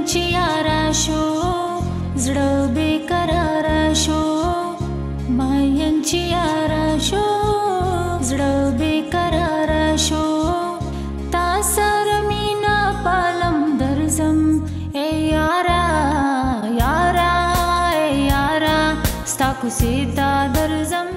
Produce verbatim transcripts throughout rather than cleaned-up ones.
چې یارا شو زړه بې قراره شو ماین چې یارا شو زړه بې قراره شو تا سره مینا پالم درځم ای یارا یارا ای یارا ستا کوڅې ته درځم.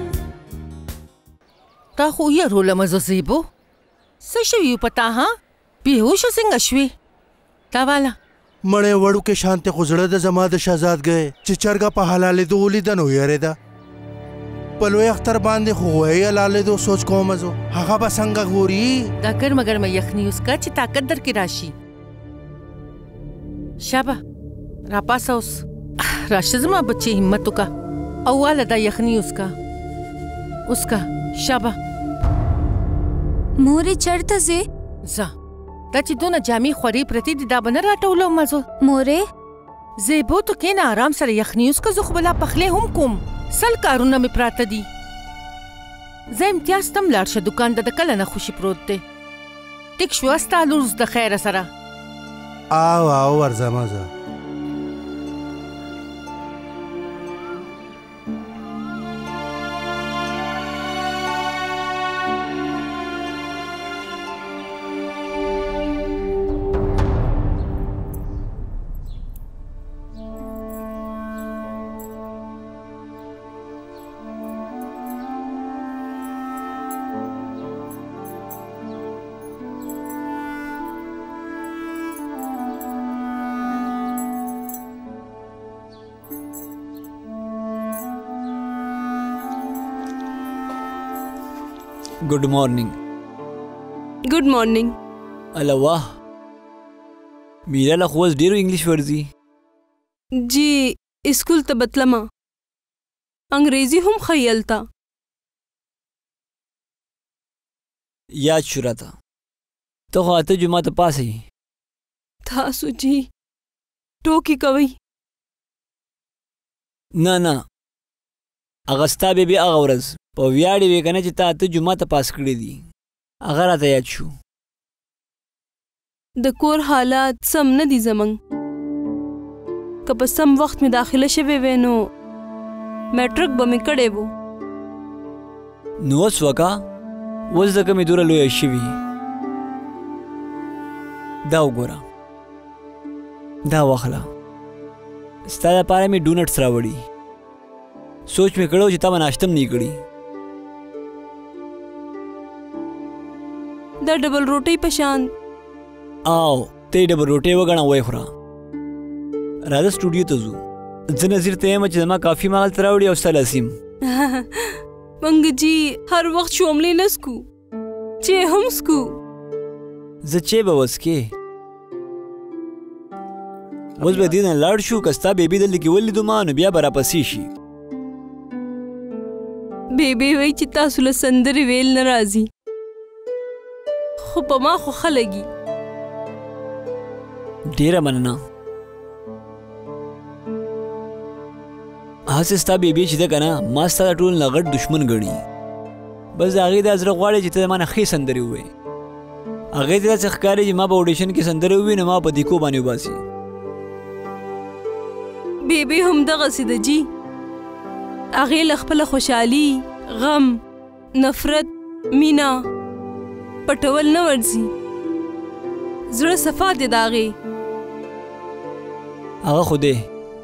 تا خو یې زه زیبو څه شوي په تا ها بېهوشه څنګه شوې تا والا مړی وړوکې شانتې خو زړه د زما د شهزادګۍ چې چرګه په حلالېدو ولیده نو یېرېده په لوی اختر باندې خو غویۍ حلالېدو سوچ کومه زه هغه به څنګه ګوري دا ګرمه ګرمه یخني وسکه چې طاقت درکې راشي. شابه راپاسه اوس راشه زما بچې همت وکړه او واله دا یخني وسکه وسکه شابه. مورې چېرته ځې؟ ځه دا چې دونه جامې خورې پرتې دي دا به نه راټولوم مزو. مورې زیبو تو کېنه آرام سره یخني وسکه زه خو بلا پخلی هم کوم سل کارونه مې پراته دي. زه امتیاز ته م لاړ شه دوکان ته د کله نه خوشي پروت دی. ټیک شوه ستا لور د خیره سره آو آو ورځمه زه. Good morning. Good morning. अला वाह मीरा ला खोज ډیرو انګلیش ورزي. جی اسکول ته بتلمه انګریزي هم خیال تا یاد شورا تا ته خو اته جمعه ته پاسې تاسو جی ټوکی کوي. نه نه اغستا بیبي هغه ورځ په ویاړې وې که نه چې تا اته جمعه ته پاس کړي دي هغه راته یاد شو. د کور حالات سم نه دي زموږ که په سم وخت مې داخله شوې وې نو میټرک به مې کړی و. نو اوس وکه اوس ځکه مې دوره لویه شوي. دا وګوره دا واخله ستا دپاره مې ډونټس راوړي. سوچ مې کړی و چې تا به ناشته م نه کړي. دا ډبل روټۍ په شان او ته ډبل روټۍ وګڼه ویې خوره. راځه سټوډیو ته ځو. زه نظیر ته یم چې زما کافي ما هلته راوړي او ستا لسیم. منګ جي هر وخت شوملې نه سکو چې هم سکو. زه چې به وڅکې اوس به دې نه لاړ شو که ستا بیبي دلته کې ولیدو ما نو بیا به راپسې شي. بیبي وایي چې تاسو له سندرې ویل نه راځي خو په ما خو ښه لګي. ډېره مننه. هسې ستا بیبي چې ده که نه ما ستا د ټولو نه غټ دښمن ګڼي. بس د هغې دا زړه غواړي چې ته د ما نه ښې سندرې ووایې. هغې ته داسې ښکاري چې ما په اوډیشن کې سندرې ووایي نو ما په دیکو باندې وباسي. بیبي همدغسې ده جي. هغې له خپله خوشحالي غم نفرت مینا پټول نه ورځي. زړه صفا دی د هغې. هغه خو دی.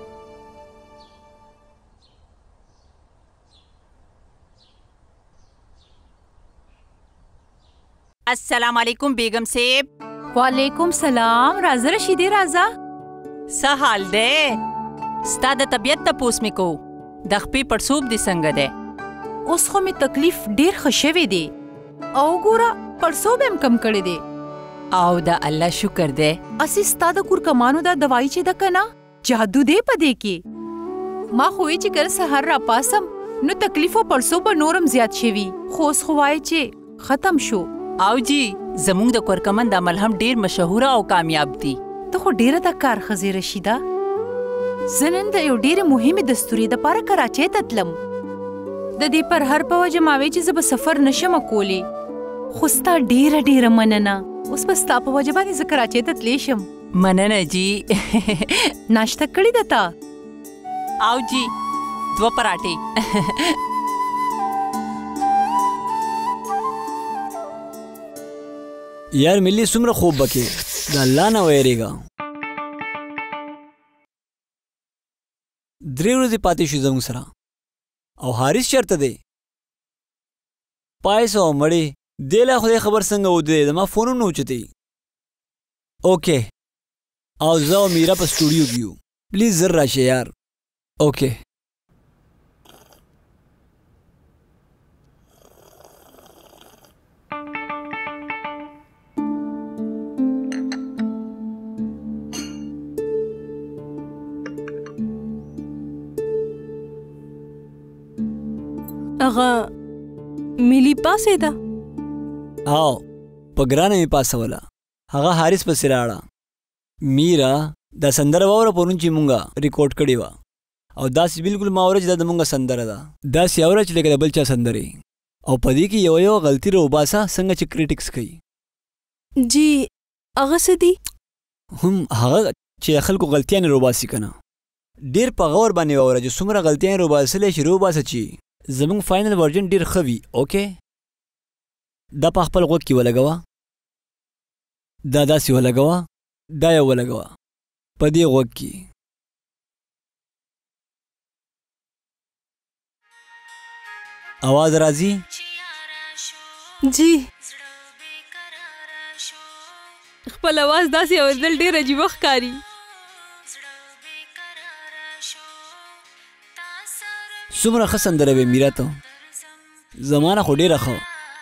السلام علیکم بیگم صاحب. وعلیکم سلام. راځه رشیدې راځه. څه حال دی؟ ستا د طبیعت تپوس مې کو. د خپې پړسوب دې څنګه دی؟ اوس خو مې تکلیف ډېر ښه شوی دی او ګوره پړسوب هم کم کړی دی. او د الله شکر دی. اسې ستا د کور کمانو دا دوايي چې ده که نه جادو دی په دې کې. ما خو وی چې کله سهار راپاسم نو تکلیف او پړسوب به نورم زیات شوي خو اوس خو وایي چې ختم شو. او جی زموږ د کورکمن دا ملهم ډېر مشهوره او کامیاب دی. ته خو ډېره د کار ښځې رشیده. زه نن د یو ډېرې مهمې دستورې دپاره کراچۍ ته تلم. د دې پر هر په وجه ما وی چې زه به سفر نشمه کولی خو ستا ډېره ډېره مننه. اوس به ستا په وجه باندې زه کراچۍ ته تلی شم. مننه جی. ناشته کړې ده تا؟ او جی دو پراټې. یار ملی څومره خوب بکې د الله نه ویریږه. درې ورځې پاتې شو زموږ سره او حارث چېرته دی؟ پایس او مړې دې لا خدای خبر څنګه ودرې زما فون هم نه اوچتې. اوکې او زه او میرا په سټوډیو کې یو. پلیز زر راشه یار. اوکې هغه ملی پاسې ده؟ او په ګرانه مې پاسوله. هغه حارث پسې راړه. میرا دا سندره واوره پرون چې مونږه ریکارډ کړې وه او داسې بالکل ما اوره چې دا د مونږه سندره ده. داسې اوره چې لکه د بل چا سندرې او په دې کې یو یو غلطي راوباسه څنګه چې کریټکس کوي. جی هغه څه دي؟ هم هغه چې خلکو غلطیانې راوباسي که نه ډېر په غور باندې واوره چې څومره غلطیانې راوباسلی شي راوباسه چې زمونږ فاینل ورژن ډېر ښه وي. اوکې دا په خپل غوږ کې ولګوه. دا داسې ولګوه. دا یې ولګوه په دې غوږ کې. आवाज راځي؟ جی خپل आवाज داسې اورېدل ډېر عجیبه ښکاري. څومره ښه سندره وې میرا ته. زمانه خو ډېره ښه.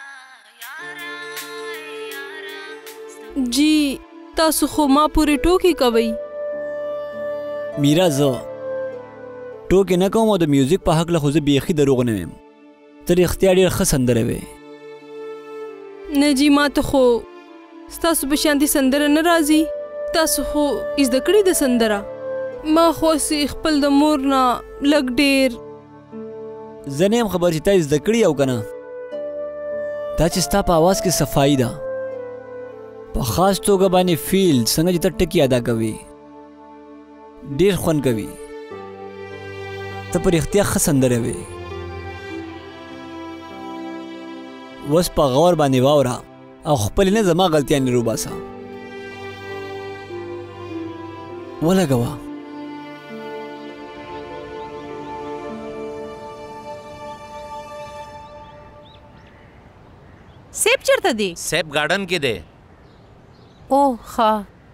جی تاسو خو ما پورې ټوکې کوئ. میرا زه ټوکې نه کوم او د میوزیک په هکله خو زه بیخي دروغ نه ویم. ته رښتیا ډېر ښه سندره وې. نه جی ما ته خو ستاسو په شانتې سندره نه راځي. تاسو خو زده کړې ده سندره. ما خو هسې خپل د مور نه لږ ډېر. زه نه یم خبر چې تا زده کړي او که نه. دا چې ستا په اواز کې صفایي ده په خاص توګه باندې فیل څنګه چې ته ټکي ادا کوي ډېر خوند کوي. ته په رښتیا ښه سندره وې. اوس په غور باندې واوره او خپلې نه زما غلطیانې روباسه. ولګوه. سیب چرته دی؟ سیب گارډن کې دی. او ښه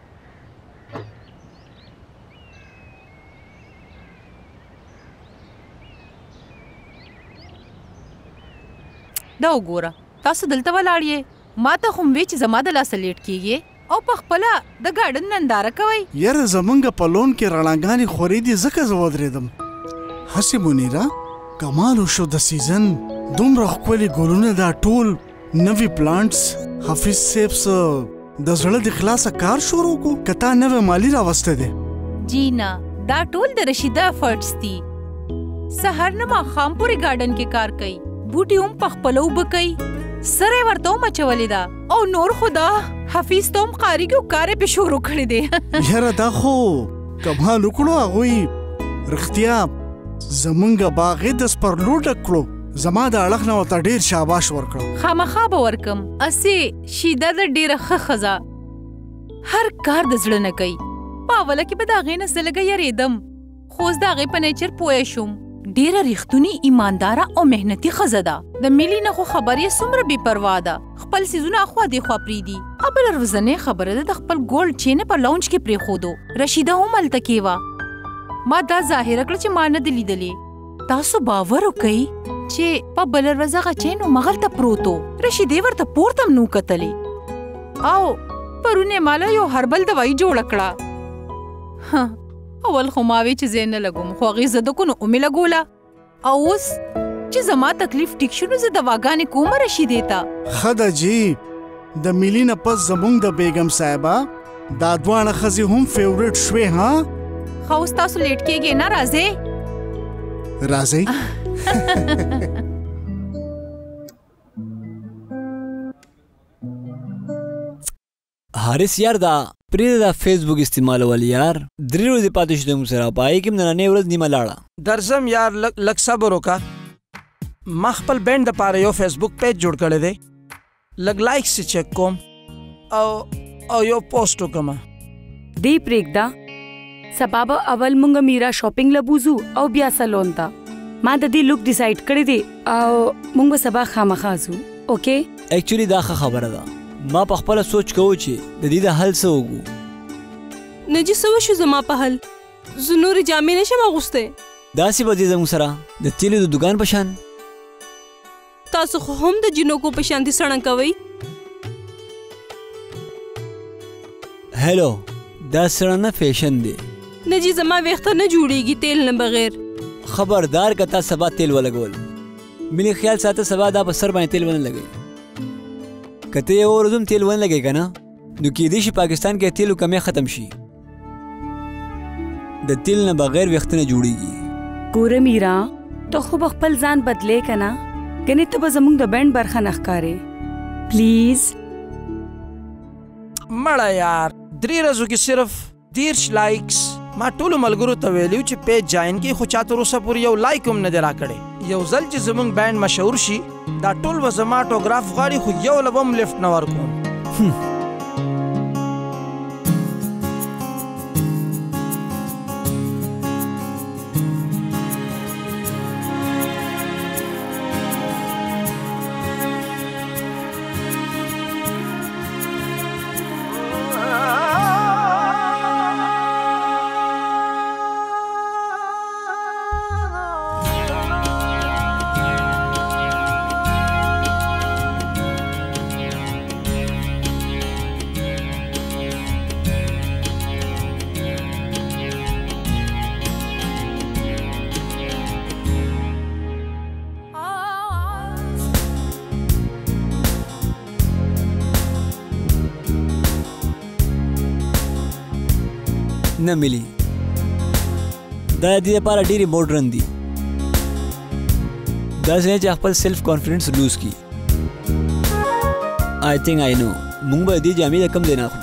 دا وګوره تاسو دلته ولاړ یې. ما ته خو وې چې زما د لاسه لیټ کیږي او په خپله د ګارډن ننداره کوئ. یاره زمونږ په لون کې رڼاګانې خورې دي ځکه زه ودرېدم. هسې منیرا کمال وشو د سیزن. دومره ښکلي ګلونه دا ټول نوي پلانټس. حافظ صاحب څه د زړه د خلاصه کار شروع کو که تا نوی مالی راوسته دی؟ جی نه دا ټول د رشیده افرټس دي. سهار نه ماښام پورې ګارډن کې کار کوي. بوټي هم په خپله اوبه کوي. سره یې ورته هم اچولې ده او نور خو دا حفیظ ته هم قاریږي او کار یې پې شروع کړی دی. یاره دا خو کمال وکړو. هغوی رښتیا زمونږ باغ یې د سپرلو ډک کړو. زما د اړخ نه ورته ډېر شاباش ورکړو. خامخا به ورکم. اسې شیده ده ډېره ښه ښځه. هر کار د زړه نه کوي. په اوله کې به د هغې نه زه لږه یېرېدم خو اوس د هغې په نیچر پوه شوم. ډېره ریښتونې ایمانداره او محنتي ښځه ده. د ملي نه خو خبر یې څومره بې پروا ده. خپل څیزونه اخوا دېخوا پرېږدي. او بله ورځنۍ خبره ده د خپل ګولډ چین یې په لونج کې پرېښودو. رشیده هم هلته کې وه. ما دا ظاهره کړه چې ما نه ده لیدلې. تاسو باور وکئ چې په بله ورځ هغه چین همغلته پروت و. رشیدې ورته پورته هم نو کتلې او پرون یې ماله یو هربل دوایي جوړه کړه. اول خو ما وی چې زه نه لګوم خو هغې زه د کو نو ومې لګوله. او اوس چې زما تکلیف ټیک شو نو زه دواګانې کومه رشیدې ته. ښه ده جی د ملي نه پس زمونږ د بیګم صاحبه دا دواړه ښځې هم فیورټ شوې. ها ښه اوس تاسو لیټ کېږئ نه راځئ؟ راځئ. حارث یار دا پرې دا فیسبوک استعمالول یار درې ورځې پاتې شو موږ سره په هغې کې هم نننۍ ورځ نیمه لاړه. درځم یار لږ لږ صبر وکړه. ما خپل بینډ دپاره یو فیسبوک پیج جوړ کړی دی. لږ لایکس یې چیک کوم او او یو پوسټ وکړم. دی پرېږده سبا به اول مونږ میرا شاپینګ لبوزو او بیا سلون ته. ما د دې لوک ډیسایډ کړی دی او مونږ به سبا خامخا ځو. اوکې ایکچولی دا ښه خبره ده. ما په خپله سوچ کوو چې د دې د حل څه وکړو. نجي څه وشو زما په حل؟ زه نورې جامې نشم اغوستی. داسې به ځې زموږ سره د تیلو د دوکان په شان. تاسو خو هم د جینوکو په شانتې سړنګ کوئ. هلو دا سړنه فیشن دی. نجي زما ویښته نه جوړیږي تیل نه بغیر. خبردار که تا سبا تیل ولګول. ملي خیال ساته سبا دا په سر باندې تیل ونه لګوي. که ته یو ورځ هم تیل ونه لګوې که نه نو کیدای شي پاکستان کې تیلو کمی ختم شي. د تیل نه بغیر ویښته نه جوړیږي. ګوره میرا ته خو به خپل ځان بدلې که نه ګنې ته به زموږ د بینډ برخه نه ښکارې. پلیز مړه یار درې ورځو کې صرف دیرش لایکس. ما ټولو ملګرو ته ویلي چې پیج جاین کې خو چا تر اوسه پورې یو لایک هم نه دی راکړی. یو ځل چې زموږ بینډ مشهور شي دا ټول به زما اټوګراف غواړي خو یو له به هم لیفټ نه ورکوم. نه ملي دا د دې لپاره ډېرې موډرن دي. داسې نه چې خپل سیلف کانفیډنس لوز کړي. آی تھنک آی نو موږ به دې جامې د کم ځای نه اخلو.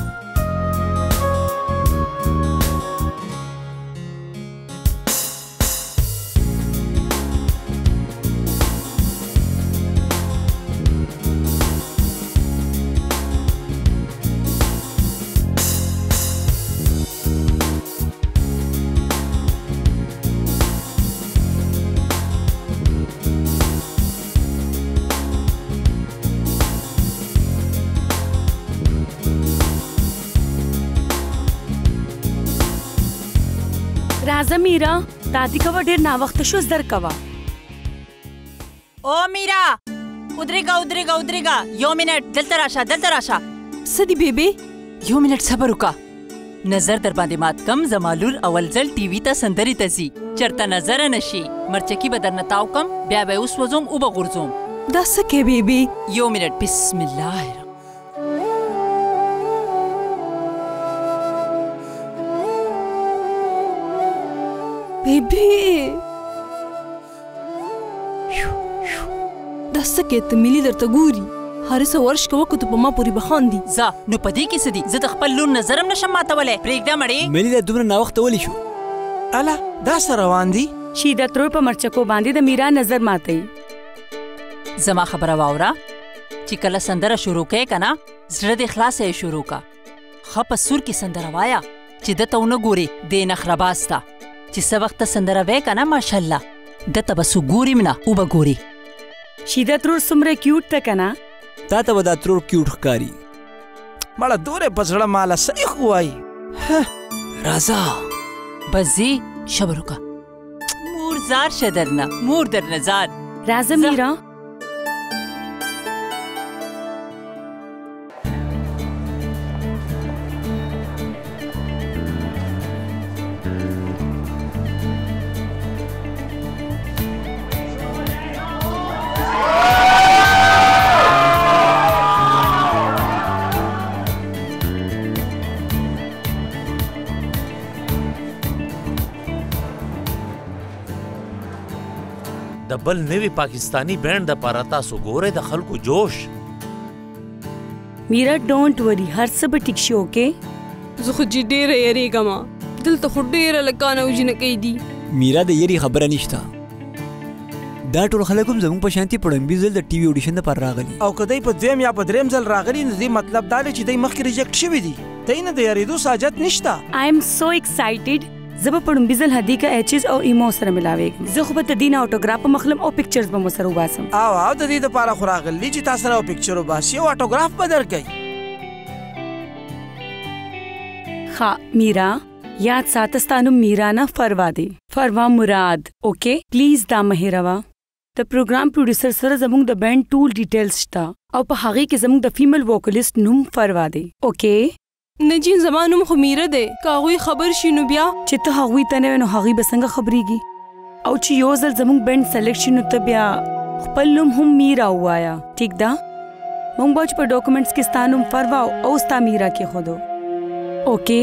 راځه میرا دادی کوه ډېر ناوخته شو زر کوه. او میرا ودرېږه ودرېږه ودرېږه یو منټ دلته راشه دلته راشه. څه دي بیبي؟ یو منټ صبر وکړه. نظر در باندې مات کم زما لور اول ځل ټي وي ته سندرې ته ځي. چېرته نظره نه شي مرچکي به درنه تاو کم بیا به یې وسوځوم اوبه غورځوم. دا څه کوې بیبي؟ یو منټ بسم الله الرحمن. بیبي دا څه کې ته ملي درته ګوري هر څه ورش کوه که ته په ما پورې به خاندي. ځه نو په دې کې څه دي؟ زه د خپل لور نظر هم نشم ماتولی. پرېږده مړې ملي دا دومره ناوخته ولې شو؟ اله دا څه روان دي؟ شیده ترور په مرچکو باندې د میرا نظر ماتوي. زما خبره واوره چې کله سندره شروع کوې که نه زړه دې خلاصه یې شروع که. ښه په سور کې سندره وایه چې ده ته ونه ګورې دې نخرهباز ته چې څه وخته سندره وی که نه ماشاءالله ده ته به څوک ګوري م نه وبه ګوري. شیده ترور څومره کیوټ ته که نه تا ته به دا ترور کیوټ ښکاري. مړه دورې په زړه ماله صحیح وایي. راځه بس ځې صبر وکړه. مور زار شه درنه مور درنه زار. راځه میرا د بل نوي پاکستانی بینډ د پاره تاسو ګورئ د خلکو جوش. میرا ډونټ وری هر څه به ټیک شي. اوکې زه خو چې ډېره یېرېږم دلته خو ډېره لکان او جنکۍ دي. میرا د یری خبره نشته. دا ټول خلک هم زموږ په شانتي پړمبي ځل د ټي وي اډیشن لپاره راغلي او که دوی په دویم یا په دریم ځل راغلي نو دې مطلب دا دی چې دوی مخکې ریجکټ شوي دي. دوی نه د یارېدو ساجت نشته. آی ایم سو ایکسایټډ. زه به پړمبي ځل هدیکه ایچز او ایمو سره ملاوېږم. زه خو به د دې نه اټوګراف په مخلم او پکچرز به مو سره وباسم. او او د دې دپاره خو راغلي چې تا سره او پکچر وباسي او اټوګراف به درکوي. ښه میرا یاد ساته ستا نوم میرا نه فروا دی. فروا مراد. اوکې پلیز دا مه هېروه. د پروګرام پروډوسر سره زموږ د بینډ ټول ډیټیلز شته او په هغې کې زموږ د فیمیل ووکلیسټ نوم فروا دی. اوکې نجین زما نوم خو میره دی. که هغوی خبر شي نو بیا چې ته هغوی ته نه وې نو هغوی به څنګه خبرېږي او چې یو ځل زموږ بینډ سلیکټ شي نو ته بیا خپل نوم هم میرا ووایه. ټیک ده؟ موږ به چې په ډاکومنټس کې ستا نوم فروا او ستا میرا کېښودو. اوکې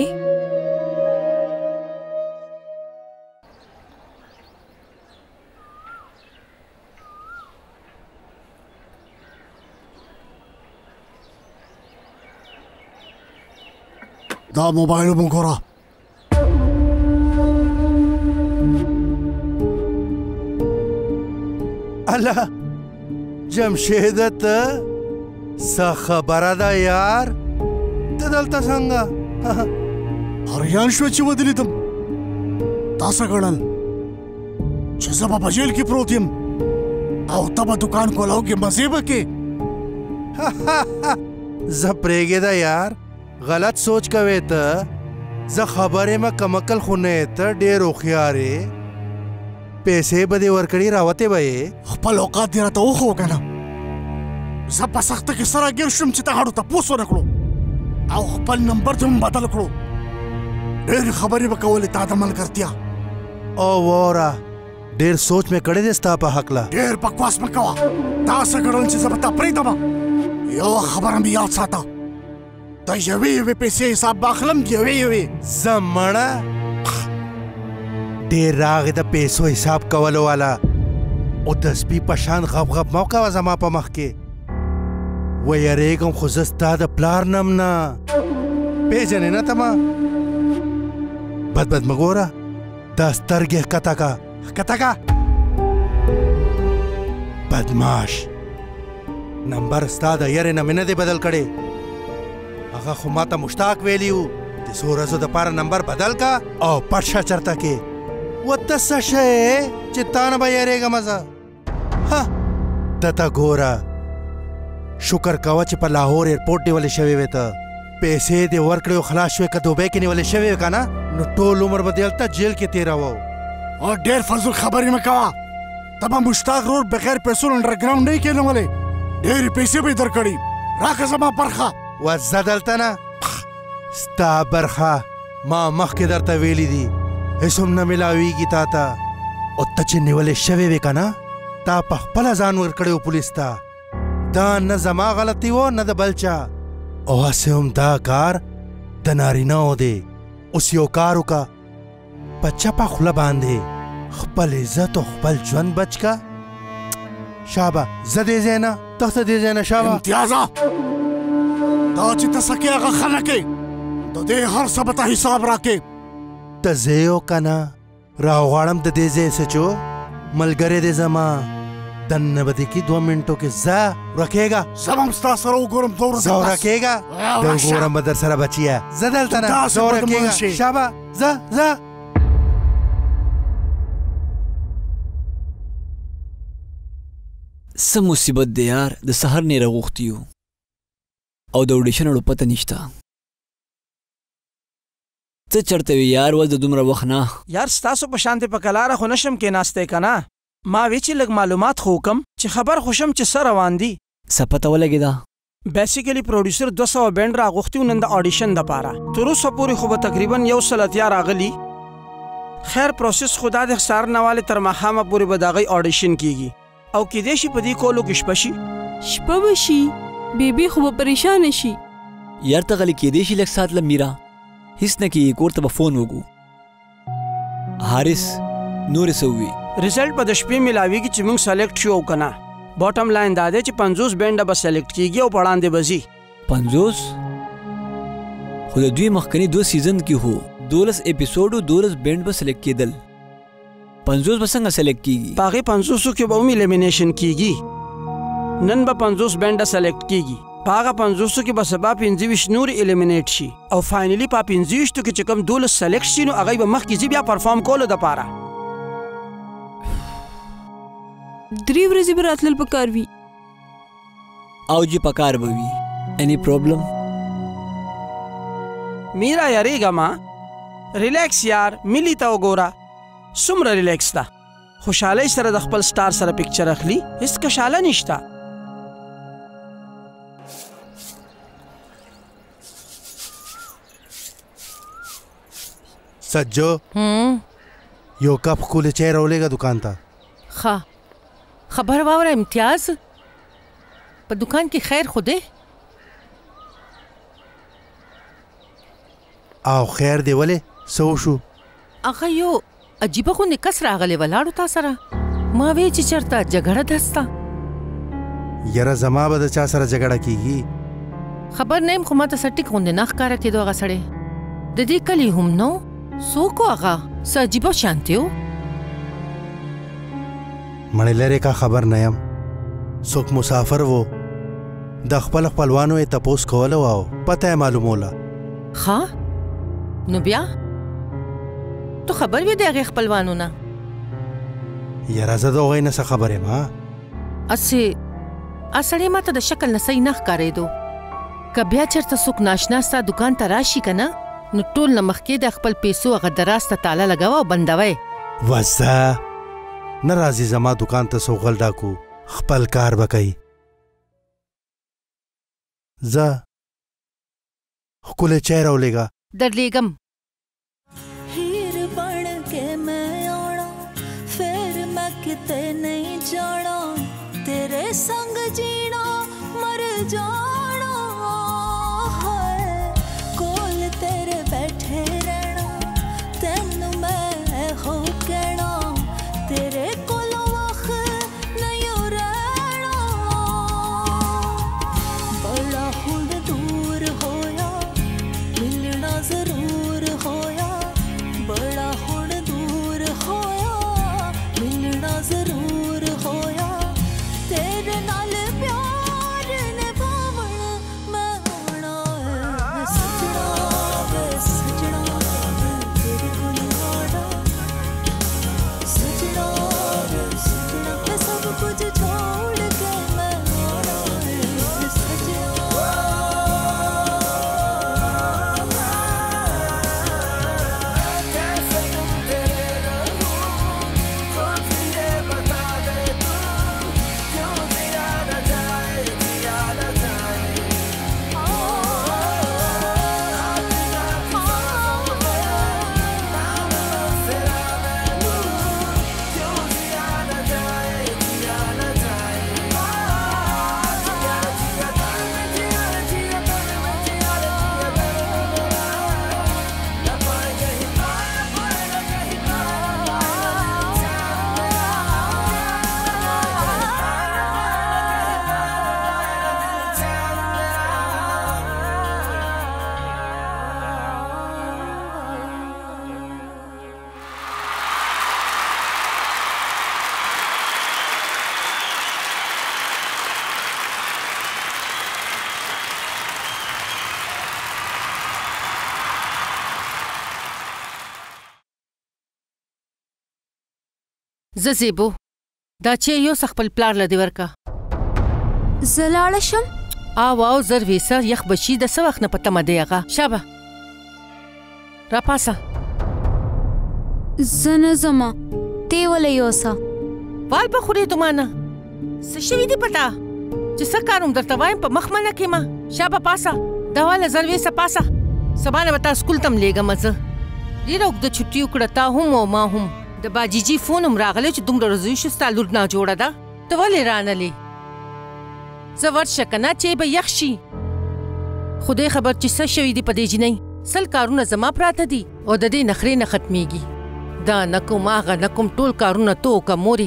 دا موبایل مو ګوره. الله جمشید ته څه خبره ده یار؟ ته دلته څنګه؟ حیران شوه چې ودلیدم. تا څه ګڼل چې زه به په جیل کې پروت یم او ته به دوکان کولاو کې مزې به کې؟ زه پرېږده یار، غلط سوچ کوې ته. زه خبر یم کمکل خو نه یې، ته ډېر هوښیار یې. پیسې به دې ورکړي راوتې به یې. خپل اوقات دې راته وښوه که نه. زه په سخته کې سره ګیر شوم چې ته هډو تپوس ونه کړو او خپل نمبر دې هم بدل کړو. ډېرې خبرې به کولې تا د ملګرتیا. او واره ډېر سوچ مې کړی دی ستا په هکله. ډېر بکواس مه کوه. تا څه ګڼل چې زه به تا پرېږدم؟ یوه خبره مې یاد ساته، د یوې یوې پیسې حساب به اخلم. د یوې یوې زه مړه ډېر راغې د پیسو حساب کولو والا او د سپي په شان غب غب مه کوه زما په مخ کې. ویریږم خو زه ستا د پلار نم نه. پېژنې نه ته ما؟ بد بد مه ګوره، دا سترګې ښکته که ښکته که. بدماش نمبر ستا د یرې نه مې نه دی بدل کړی. هغه خو ما ته مشتاق ویلی و د څو ورځو دپاره نمبر بدل کا او پټ شه چرته کې. و ته څه شی چې تا نه به یېرېږم زه؟ ها دته ګوره، شکر کوه چې په لاهور ایرپورټ نیولې شوې وې. ته پیسې دې ورکړې او خلاص شوې، که دوبۍ کې نیولې شوې وې که نه نو ټول عمر به دې هلته جیل کې تېروو. او ډېر فضول خبرې مه کوه. ته به مشتاق رور بغیر پیسو انډرګراونډ نه یې کېنولې. ډېرې پیسې به یې درکړي. راکړه زما برخه. وزه دلته نه ستا برخه ما مخکې درته ویلي دي هېڅ هم نه میلاویږي تا ته. او ته چې نیولې شوې وې که نه تا په خپله ځان ورکړی و پولیس ته. دا نه زما غلطي و نه د بل چا. او هسې هم دا کار د نارینهو دی. اوس یو کار وکړه، په چپه خوله باندې خپل عزت او خپل ژوند بچ که. شابه زه دې ځای نه تخته دې ځای نه. شابه امتیازه دا چې ته څه کې هغه ښه نه کې. د دې هر څه به ته حساب راکې. ته ځې او که نه راغواړم د دې ځای سچو ملګری دی زما. دننه به دې کې دوه منټو کې ځه ورکېږه. زه به هم ستا سره وګورم دوه ورځې ځه ورکېږه. د ګورم به در سره بچیه. زه دلته نه ځه ورکېږه. شابه ځه ځه. څه مصیبت دی یار، د سهار نه راغوښتي یو او د اډیشن اړو پته نشته. ته چېرته وې یار؟ اوس د دومره وخت نه. یار ستاسو په شانتې په کلاره خو نشم کېناستی که نه. ما وی چې لږ معلومات خو وکم چې خبر خو شم چې څه روان دي. څه پته ولګېده؟ بیسیکلی پروډیوسر دوه سوه بینډ راغوښتي و نن د آډیشن دپاره. تر اوسه پورې خو به تقریبا یو سل اتیا راغلي. خیر پروسس خو دا د سهار نه والې تر ماښامه پورې به د هغوی آډیشن کېږي او کیدای شي په دې کولو کې شپه شي. شپه به شي، بیبي خو به پریشانه شي. یار ته غلی کېدای شي لږ ساعت له میرا هیڅ نه کېږي. کور ته به فون وکړو. حارث نورې څه ووي؟ ریزلټ به د شپې میلاویږي چې موږ سلیکټ شو او که نه. باټم لاین دا دی چې پنځوس بینډه به سلیکټ کېږي او په وړاندې به ځي. پنځوس؟ خو د دوی مخکني دوه سیزن کې هو دولس اپیسوډو دولس بینډ به سلیکټ کېدل پنځوس به څنګه سلیکټ کېږي په هغې پنځوسو کې به هم الیمینیشن کېږي نن به پنځوس بینډه سلیکټ کېږي په هغه پنځوسو کې به سبا پنځه ویشت نور الیمینیټ شي او فاینلي په پنځه ویشتو کې چې کوم دولس سلیکټ شي نو هغوی به مخکې ځي بیا پرفارم کولو دپاره درې ورځې به راتلل پکار وي او جی پکار به وي any problem میرا یاریږه ما ریلیکس یار ملی ته وګوره څومره ریلیکس ده خوشحالۍ سره د خپل سټار سره پکچر اخلي هیڅ کشاله نشته سجو هم یو کپ ښکلې چای راولېږه دکان ته ښه خبر واوره امتیاز په دکان کې خیر خو دی او خیر دی ولې څه وشو هغه یو عجیبه غوندې کس راغلی ولاړو تا سره ما وی چې چېرته جګړه دسته یاره زما به د چا سره جګړه کېږي خبر نه یم خو ما ته څه ټیک غوندې نه ښکاره کېدو هغه سړی د دې کلي هم نو څوک و هغه څه عجیبه شانتې و مړې لرې کا خبر نه یم څوک مسافر و د خپل خپلوانو یې تپوس کوله او پته یې معلوموله ښه نو بیا تو خبر وې د هغې خپلوانو نه یاره زه د هغوی نه څه خبر یم ها اسې ا سړی ما ته د شکل نه صحیح نه ښکارېدو که بیا چېرته څوک ناشنا ستا دکان ته راشي که نه نو ټول نه مخکې د خپل پیسو هغه دراز ته تاله لګوه او بندوئ وزه نه راځي زما دکان ته څوک غل ډاکو خپل کار به کوي زه ښکلی چای راولېږه درلیږم हीर बन के मैं आना फिर मैं किते नहीं जाना तेरे संग जीना मर जाना है कोल तेरे बैठे रहना तेनू मैं हो कहना तेरे कोलों वख नहीं रहना बड़ा हुन दूर होया मिलना जरूर होया बड़ा हुन दूर होया मिलना जरूर होया तेरे नाल प्यार निभावण मैं आना है सजना वे सजना तेरे कोल आना सजना वे सजना मैं सब कुछ छोड़ के मैं आना है सजना زه زیبو دا چې یو څه خپل پلار له دې ورکه زه لاړه شم آو آو زر ویسه یخ بشي د څه وخت نه په تمه دی هغه شابه راپاسه زه نه ځمه تی وله یوسه وال به خورې تو مانه څه شوي دي پټه چې څه کار هم درته وایم په مخ منه کېمه شابه پاسه دا واله زر ویسه پاسه سبا نه به تا سکول ته م لېږم زه ډېره اوږده چھټي وکړه تا هم او ما هم د باجیجي فون هم راغلی چې دومره ورځې شو ستا لور ناجوړه ده ته ولې رانلې زه ورشه که نه چې به یخ شي خدای خبر چې څه شوي دي په دې جینۍ سل کارونه زما پراته دي او د دې نخرې نه ختمیږي دا نه کوم هغه نه کوم ټول کارونه تو وکړه مورې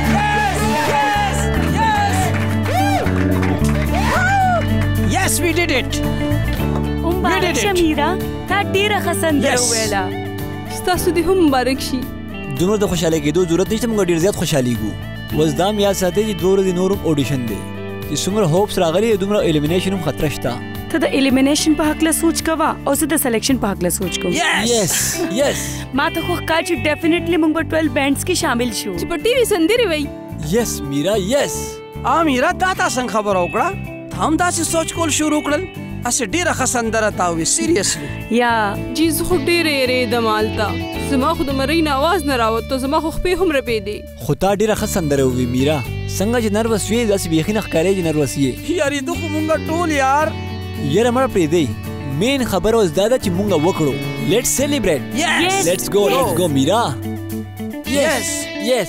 Yes, we did did it. مبارک شه میرا، تا ډیره ښه سندره Yes. وویله. ستاسو دې هم مبارک شي. دومره د خوشحاله کېدو ضرورت نشته، موږ ډېر زیات خوشحالېږو. اوس دا هم یاد ساتئ چې دوه ورځې نور هم اوډیشن دی، چې څومره هوپس راغلي دومره ایلیمینیشن هم خطره شته. ته د ایلیمینیشن په هکله سوچ کوه او زه د سلیکشن په هکله سوچ کوم. یس یس ما ته خو ښکار چې ډیفینیټلی موږ به ټویلو بینډز کې شامل شو. چې په ټي وي سندرې وایي. یس میرا یس. ا میرا تا تا څنګه خبره وکړه؟ ته هم داسې سوچ کول شروع کړل؟ اسې ډېره ښه سندره تا وې سیریسلی. یا جی زه خو ډېره یېرېدم هلته، زما خو د مرۍ نه اواز نه راوته، زما خو خپې هم رپېدې. خو تا ډېره ښه سندره ووې میرا، څنګه چې نروس وې داسې بیخي نه ښکارې چې نروس یې. یارې ده خو مونږ ټول یار. یاره مړه پرېږدئ، مین خبره اوس دا ده چې مونږ وکړو. لیټس سیلیبریټ. Yes. لیټس گو لیټس گو میرا. یس یس.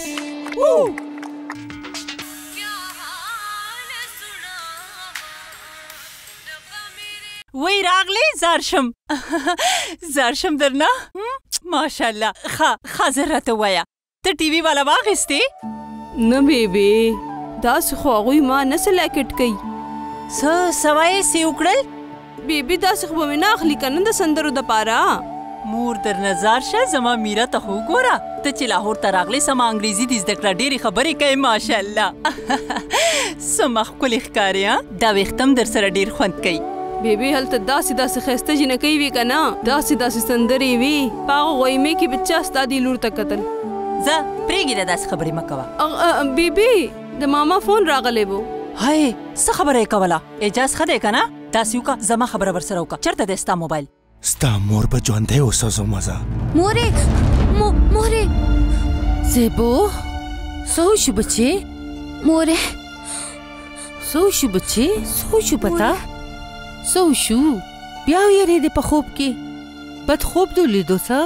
وی راغلی زارشم زارشم درنه ماشاءالله. ښه ښه زر راته ووایه ته ټي وي والا واخیستې؟ نه بیبي، داسې خو هغوی ما نه سلیکټ کوي. څه څه وایې څه وکړل؟ بیبي داسې خو به مې نه اخلي که نه د سندرو دپاره. مور درنه زار شه، زما میرا ته خو وګوره، ته چې لاهور ته راغلی سمه انګریزي دې زده کړه، ډېرې خبرې کوې ماشاءالله. څومره ښکلې ښکارې ها، دا ویښته در سره ډېر خوند کوي. بیبي هلته داسې داسې ښایسته جنکۍ وي که نه، داسې داسې سندرې وي، په هغه غویمې کې به چا ستا دې لور ته کتل. ځه پرېږدې داسې خبرې مه کوه. بیبي د ماما فون راغلی و. هی څه خبره یې کوله؟ اجاز ښه دی که نه؟ داسې وکړه زما خبره ورسره وکړه. چېرته دی ستا موبایل؟ ستا مور به ژوندی اوسه زمازه. مورې مورې زیبو څه وشو بچې؟ مورې څه وشو بچې؟ څه وشو پتا؟ څه وشو؟ بیا ویرېدې په خوب کې؟ بد خوب دې ولیدو څه؟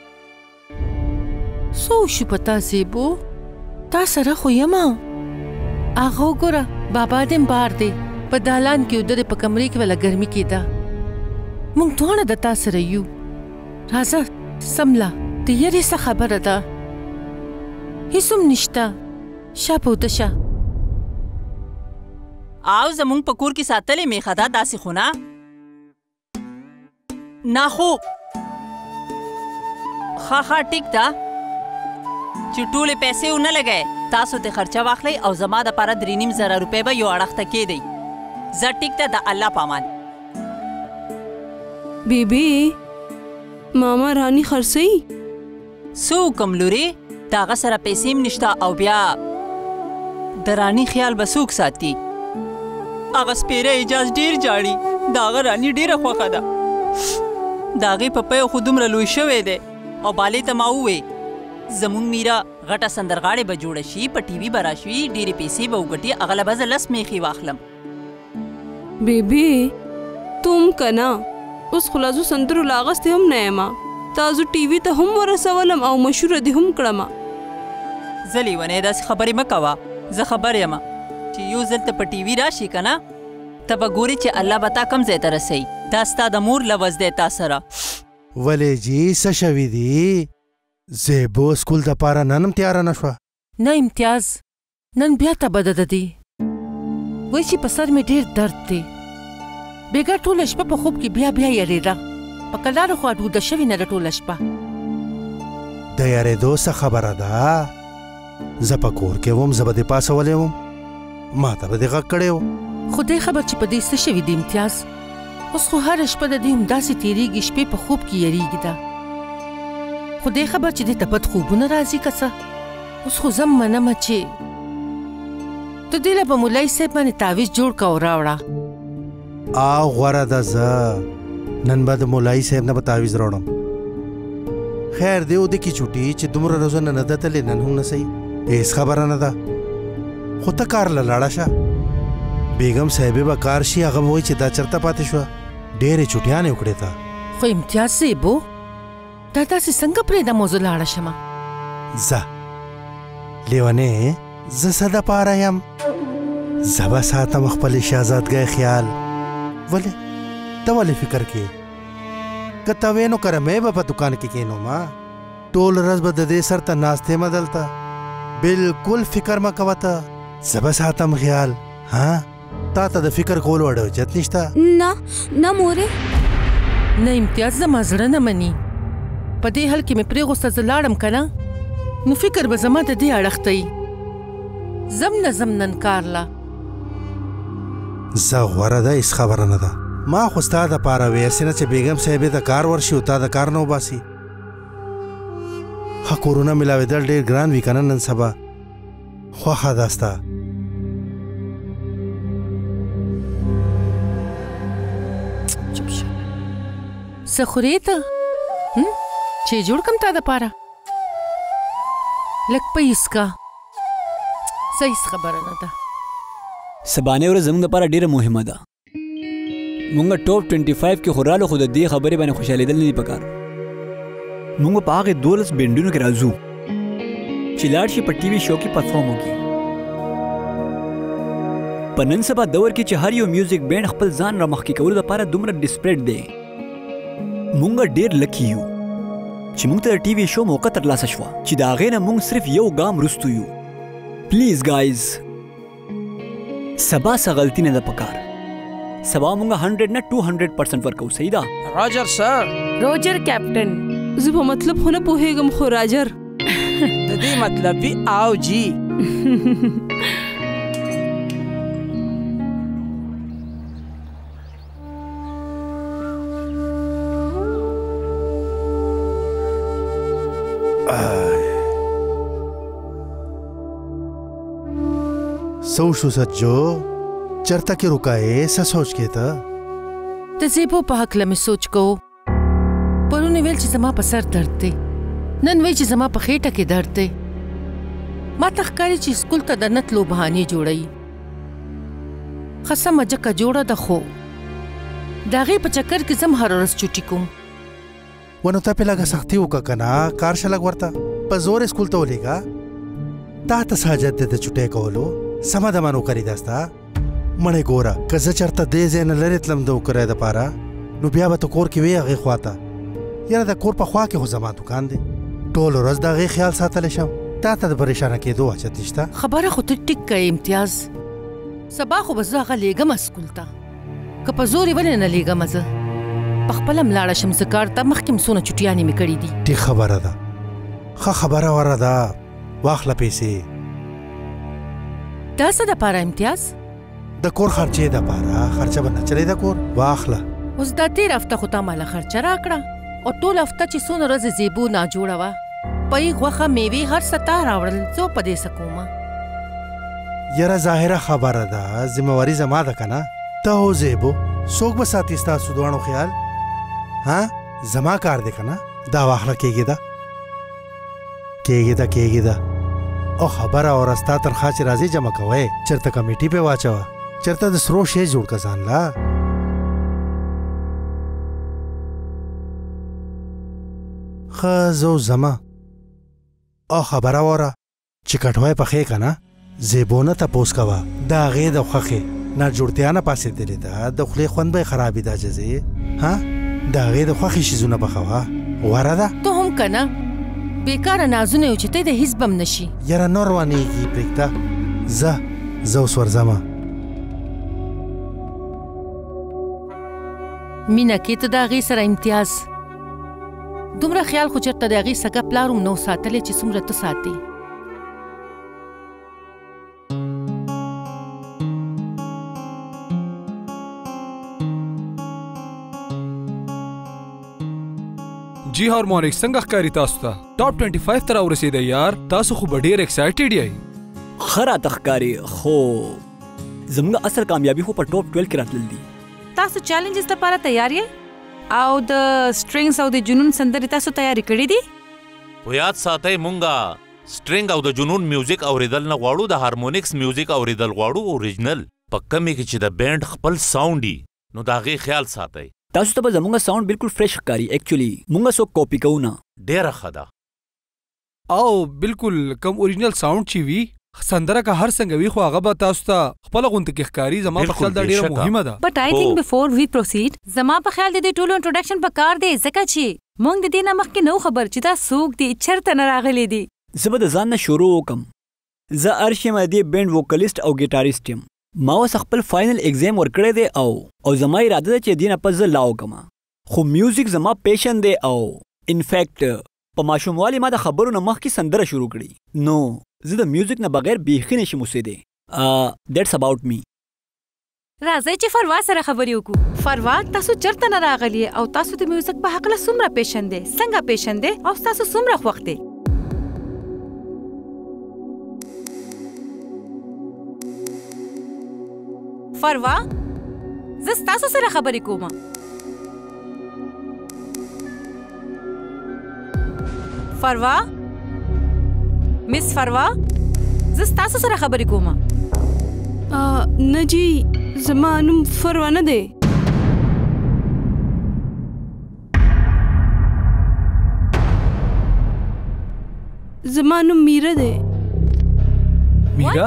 څه وشو پتا زیبو؟ تا سره خو یمه. هغه وګوره بابا دې بار دی په دالان کې، د دې په کمرې کې ولا ګرمي کېده. موږ دواړه د تا سره یو. راځه سمله، د یرې څه خبره ده؟ هېڅ هم نشته، شه په وده شه. او زمونږ په کور کې ساتلې میخه ده داسې خو نه؟ نه خو ښه ښه ټیک ده چې ټولې پیسې ونه لګئ، تاسو ته خرچه واخلئ او زما دپاره درې نیم زره روپۍ به یو اړخ ته کېدئ. زه ټیک ده، د الله پامان. بیبي ماما رانی خرڅوي؟ څه وکم لورې، د هغه سره پیسې هم نشته او بیا د رانی خیال به څوک ساتي؟ هغه سپېره اجاز ډېر جاړي، د هغه رانی ډېره خوښه ده. د هغې په پیو خو دومره لوی شوی دی او بالې ته ما ووې زمونږ میرا غټه سندرغاړې به جوړه شي، په ټي وي به راشي، ډېرې پیسې به وګټي، هغه له به زه لس میخې واخلم. بیبي ته هم که نه، اوس خو لا زه سندرو لا اغوستې هم نه یم، تا زه ټي وي ته هم ورسولم او مشهوره دې هم کړم. زه لیونی داسې خبرې مه کوه، زه خبر یم چې یو ځل ته په ټي وي راشي که نه، ته به ګورې چې الله به تا کم ځای ته رسوي. دا ستا د مور لوز دی تا سره. ولې جی څه شوي دي؟ زیبو سکول دپاره نن هم تیاره نه شوه؟ نه امتیاز، نن بیا تبه ده دی. وایي چې په سر مې ډېر درد دی. بېګا ټوله شپه په خوب کې بیا بیا یېرېده، په کلاره خو اډوده شوې نه ده ټوله شپه. د یارېدو څه خبره ده؟ زه په کور کې وم، زه به دې پاسولی وم، ما ته به دې غږ کړی و. خدای خبر چې په دې څه شوي دي امتیاز. اوس خو هره شپه د دې همداسې تېرېږي، شپې په خوب کې یېرېږي ده. خدای خبر چې دې ته بد خوبونه راځي که څه. اوس خو زه منمه چې ته دې له به مولای صاحب باندې تعویض جوړ که او راوړه. آ غوره ده، زه نن به د مولایي صاحب نه به تعویض راوړم. خیر دی اوده کې چوټي چې دومره روزونه نه ده تلې، نن هم نه صحیح، هېڅ خبره نه ده. خو ته کار له لاړه شه، بیګم صاحبې به کار شي، هغه به وایي چې دا چېرته پاتې شوه، ډېرې چوټیانې وکړې ته. خو امتیاز زیبو دا داسې څنګه پرېږده موضوع لاړه شمه؟ ځه لیونې، زه څه دپاره یم؟ زه به ساتم خپلې شهزادګۍ خیال. ولې ته ولې فکر کې؟ که ته وې نو کرمې به په دکان کې کښېنوم، ټول ورځ به د دې سر ته ناست یم دلته. بلکل فکر مه کوه ته، زه به ساتم خیال. ها تا ته د فکر کولو اړ اوجت نشته؟ نه نه مورې. نه امتیاز زما زړه نه مني. په دې حال کې مې پرېغوسته زه لاړم که نه نو فکر به زما د دې اړخته وي. زم نه زم نن کار له زه غوره ده هېڅ خبره نه ده. ما خو ستا دپاره وې هسې نه چې بیګم صاحبې د کار ورشي او تا د کار نه وباسي. ښه کورونه میلاوېدل ډېر ګران وي که نه نن سبا. خوښه ده ستا. چپ شه. څه خورې ته؟ چې جوړ کم تا دپاره؟ لږ په ایسکه. څه هېڅ خبره نه ده. سبانۍ ورځ زموږ دپاره ډېره مهمه ده. مونږ ټاپ ټوینټي فایو کې خو رالو خو د دې خبرې باندې خوشحالېدل نه دي پکار. مونږ په هغې دولس بینډونو کې راځو چې لاړ شي په ټي وي شو کې پرفارم وکړي. په نن سبا دور کې چې هر یو میوزیک بینډ خپل ځان رامخکې کولو لپاره دومره ډسپریټ دی. مونږ ډېر لکي یو چې مونږ ته د ټي وي شو موقع ترلاسه شوه چې د هغې نه مونږ صرف یو ګام وروستو یو. پلیز ګایز سبا څه غلطي نه ده پکار. سبا مونږ هنډرډ نه ټو هنډرډ پرسنټ ورکوو. صحیح ده؟ راجر سر. روجر کیپټن. زه په مطلب خو نه پوهېږم خو راجر د دې مطلب وي او جی. څه وشو سجو؟ چرته کې رکایې؟ څه سوچ کې ته؟ د زیبو په هکله مې سوچ کوو. پرون یې ویل چې زما په سر درد دی. نن وایي چې زما په خېټه کې درد دی. ما ته ښکاري چې سکول ته د نه تلو بهانې جوړوي. ښه سمه جکه جوړه ده خو د هغې په چکر کې زم هره ورځ چوټي کوم. ونو ته پې لږه سختي وکړه که نه. کار شه لږ ورته په زور سکول ته ولېږه. تا ته څه حاجت دی د چوټۍ کولو؟ سمه ده ما نوکري ده ستا. مړې ګوره که زه چېرته دې ځای نه لرې تلم د نوکرۍ دپاره نو بیا به ته کور کې وې هغې خوا ته. یاره د کور په خوا کې خو زما دوکان دی. ټول ورځ د هغې خیال ساتلی شم. تا ته د پریشانه کېدو حاجت نشته. خبره خو ته ټیک کوې امتیاز. سبا خو به زه هغه لیږم سکول ته. که په زور یې ولې نه لیږم زه په خپله م لاړه شم. زه کار ته مخکې م څونه چوټیانې مې کړي دي. ټیک خبره ده. ښه خبره وره ده. واخله پیسې. دا څه دپاره امتیاز؟ د کور خرچې دپاره. خرچه به نه چلی د کور. واخله. اوس دا تېر هفته خو تا ماله خرچه راکړه او ټول هفته چې څونه ورځې زیبو ناجوړه وه په یې غوښه میوې هر څه تا راوړل. زه په دې څه کومه؟ یاره ظاهره خبره ده. ذمهواري زما ده که نه؟ ته او زیبو څوک به ساتي ستاسو دواړو خیال؟ ها زما کار دی که نه؟ دا واخله کېږي ده کېږي ده کېږي ده. او خبره اوره ستا تنخوا چې راځي جمع کوئ چېرته کمیټي پې واچوه. چېرته د سرو شی جوړ که ځان له. ښه زه اوس ځمه. او خبره واوره چې کټوی پخې که نه زیبو نه تپوس کوه. د هغې د خوښې ناجوړتیا نه پاسېدلې ده. د خولې خوند به یې خرابي دا جزې. ها د هغې د خوښې شیزونه پخوه. غوره ده. ته هم که نه بیکاره نازونه یو چې ته د هېڅ بم نشي. یاره نه روانېږي پرېږده. زه زه اوس ورځمه. مینه کې ته د هغې سره امتیاز دومره خیال خو چېرته د هغې سګه پلار هم نه و ساتلی چې څومره ته ساتې. جی هارمونیک څنګه ښکاري تاسو ته؟ ټاپ ټوینټي فایو ته راورسېدی یار. تاسو خو به ډېر ایکسایټډ یئ. ښه راته ښکاري خو زموږ اصل کامیابي خو په ټاپ ټویلو کې راتلل دي. تاسو چیلنجز لپاره تیار یې؟ او د سټرینګز او د جنون سندرې تاسو تیاری کړې دي؟ په یاد ساتئ مونږه سټرینګ او د جنون میوزیک اوریدل نه غواړو. د هارمونیکس میوزیک اوریدل غواړو اوریجنل. په کمې کې چې د بینډ خپل ساوند وي نو د هغې خیال ساتئ. تاسو ته به زموږ ساوند بالکل فرش ښکاري. ایکچولی مونږ څوک کاپي کوو نه. ډېره ښه ده. او بالکل کم اوریجنل ساوند چې وي سندره که هر څنګه وي خو هغه به تاسو ته خپله غوندې کې ښکاري. زما په خیال دا ډېره مهمه ده. بټ آی تھنک بیفور وی پروسیډ زما په خیال د دې ټولو انټروډکشن په کار دی ځکه چې موږ د دې نه مخکې نو خبر چې دا څوک دي چېرته نه راغلی دي. زه به د ځان نه شروع وکم. زه ارش یم د دې بینډ ووکلیسټ او ګیټاریسټ یم. ما اوس خپل فاینل اگزام ورکړی دی او او زما اراده ده چې دې نه پس زه لا وکړم خو میوزیک زما پیشن دی او انفیکټ په ماشوموالي ما د خبرو نه مخکې سندره شروع کړي نو زه د میوزیک نه بغیر بیخي نشم اوسېدی دیټس اباوټ می راځئ چې فروا سره خبرې وکړو. فروا تاسو چرته نه راغلی او تاسو د میوزیک په هکله څومره پیشن دی څنګه پیشن دی او تاسو څومره خوښ دی؟ فروا زه ستاسو سره خبرې کوم. فروا مس فروا زه ستاسو سره خبرې کوم. نه جی زما نوم فروا نه دی. زما نوم میرا دی. میرا؟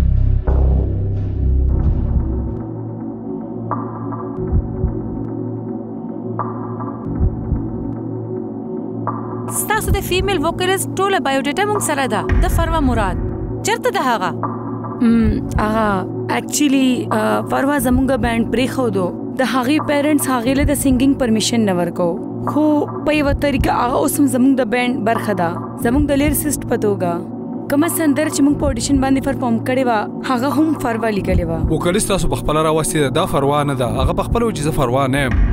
ستاسو د فیمیل ووکلیست ټوله بایوډیټا موږ سره ده د فروا مراد. چرته ده هغه؟ هغه اکچولی فروا زمونږ بینډ پرېښودو د هغې پیرنټس هغې له د سنګینګ پرمیشن نه ورکو خو په یوه طریقه هغه اوس هم زمونږ د بینډ برخه ده زمونږ د لیریسسټ په توګه کومه سندره چې موږ په اډیشن باندې پرفارم کړې وه هغه هم فروا لیکلې وه. وکلیست تاسو په خپله راوستې ده دا فروا نه ده هغه په خپله و چې زه فروا نه یم.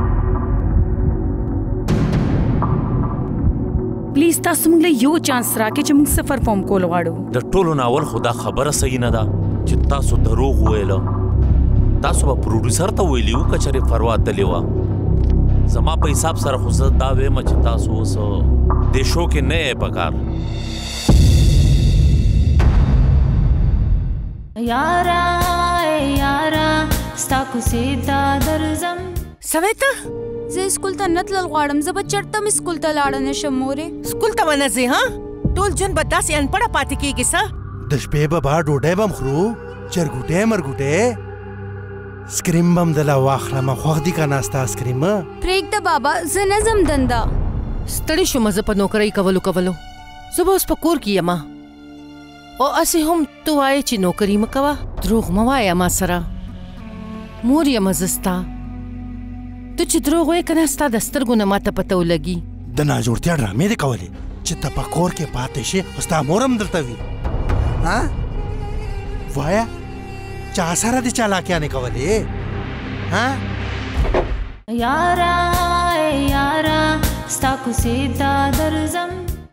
پلیز تاسو موږ له یو چانس راکړئ چې موږ څه پرفارم کول غواړو. د ټولو ناول خو دا خبره صحیح نه ده چې تاسو دروغ وویله. تاسو به پروډیوسر ته ویلي وو که چېرې فروا تللې وه. زما په حساب سره خو زه دا ویم چې تاسو اوس دې شو کې نه یې په کار. یارا یارا ستا کوڅې ته درځم. سویتا زه سکول ته نه تلل غواړم. زه به چېرته مې سکول ته لاړه نه شم مورې. سکول ته ونه ځې ها؟ ټول ژوند به داسې انپړه پاتې کېږي څه؟ د شپې به با ډوډۍ به م خورو چرګوټی مرګوټی سکریم به م دله واخلمه خوښ دي که نه ستا سکریم؟ پرېږده بابا زه نه ځم دنده. ستړې شومه زه په نوکرۍ کولو کولو. زه به اوس په کور کې یم او هسې هم تو وایې چې نوکري مه کوه. دروغ مه وایه ما سره. مور یم زه ستا. ته چې دروغ وایې که نه ستا د سترګو نه ماته پته ولګي. د ناجوړتیا ډرامې دې کولې چې ته په کور کې پاتې شې او ستا مور هم دلته وي. ها وایه چا سره دې چالاکیانې کولې؟ ها یارا یارا ستا کوڅې ته درځم.